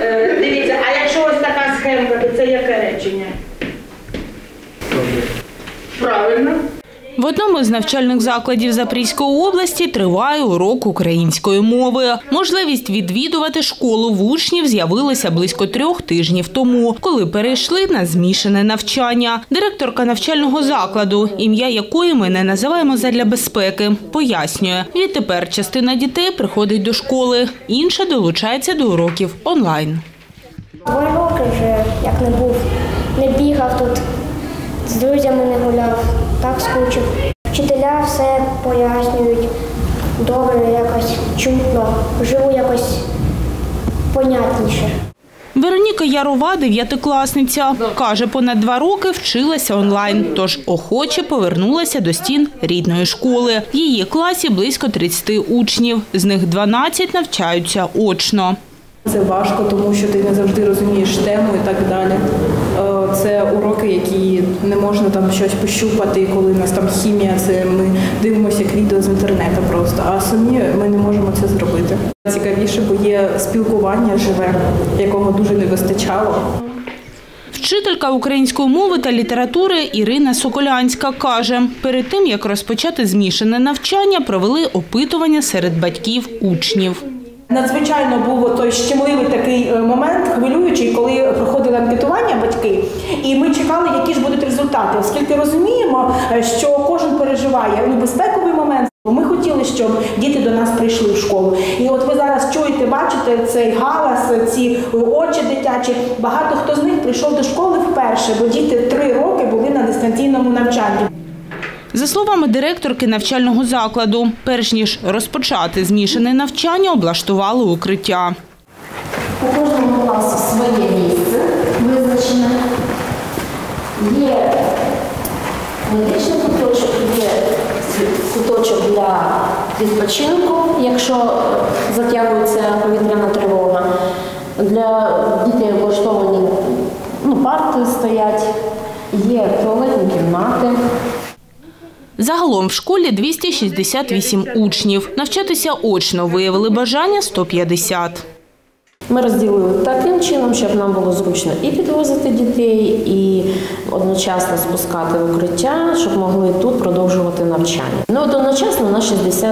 Дивіться, а якщо ось така схемка, то це яке речення? Правильно. В одному з навчальних закладів Запорізької області триває урок української мови. Можливість відвідувати школу в учнів з'явилася близько 3 тижнів тому, коли перейшли на змішане навчання. Директорка навчального закладу, ім'я якої ми не називаємо задля безпеки, пояснює, відтепер частина дітей приходить до школи, інша долучається до уроків онлайн. 2 роки вже, як не був, не бігав тут, з друзями не гуляв, так скучив. Вчителя все пояснюють, добре, якось чутно, живу якось понятніше. Вероніка Ярова – 9-класниця. Каже, понад 2 роки вчилася онлайн, тож охоче повернулася до стін рідної школи. В її класі близько 30 учнів, з них 12 навчаються очно. Це важко, тому що ти не завжди розумієш тему і так далі. Це уроки, які не можна там щось пощупати, коли у нас там хімія, це ми дивимося як відео з інтернету просто, а самі ми не можемо це зробити. Цікавіше, бо є спілкування живе, якого дуже не вистачало. Вчителька української мови та літератури Ірина Соколянська каже, перед тим, як розпочати змішане навчання, провели опитування серед батьків учнів. Надзвичайно був той щемливий такий момент, хвилюючий, коли проходили анкетування батьки, і ми чекали, які ж будуть результати, оскільки розуміємо, що кожен переживає безпековий момент. Ми хотіли, щоб діти до нас прийшли в школу. І от ви зараз чуєте, бачите цей галас, ці очі дитячі. Багато хто з них прийшов до школи вперше, бо діти 3 роки були на дистанційному навчанні. За словами директорки навчального закладу, перш ніж розпочати змішане навчання, облаштували укриття. У кожному класу своє місце визначене. Є медичний куточок, є куточок для відпочинку, якщо затягується повітряна тривога. Для дітей облаштовані парти стоять, є туалетні кімнати. Загалом в школі 268 учнів. Навчатися очно виявили бажання 150. Ми розділили таким чином, щоб нам було зручно і підвозити дітей, і одночасно спускати в укриття, щоб могли тут продовжувати навчання. Одночасно у нас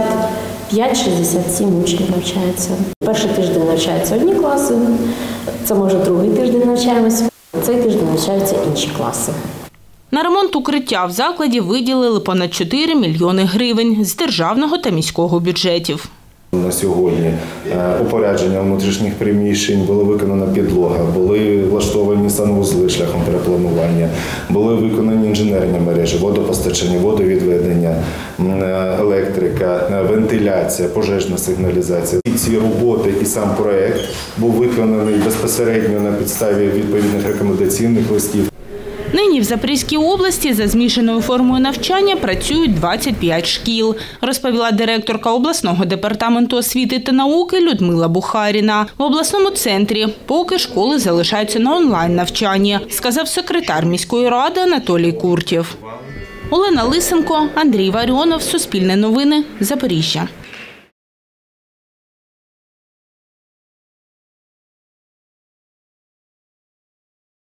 65-67 учнів навчається. Перший тиждень навчаються одні класи, це може другий тиждень навчаємося, цей тиждень навчаються інші класи. На ремонт укриття в закладі виділили понад 4 мільйони гривень з державного та міського бюджетів. На сьогодні упорядження внутрішніх приміщень, була виконана підлога, були влаштовані санвузли шляхом перепланування, були виконані інженерні мережі, водопостачання, водовідведення, електрика, вентиляція, пожежна сигналізація. І ці роботи і сам проєкт був виконаний безпосередньо на підставі відповідних рекомендаційних листів. Нині в Запорізькій області за змішаною формою навчання працюють 25 шкіл, розповіла директорка обласного департаменту освіти та науки Людмила Бухаріна. В обласному центрі поки школи залишаються на онлайн-навчанні, сказав секретар міської ради Анатолій Куртєв. Олена Лисенко, Андрій Варіонов, Суспільне новини, Запоріжжя.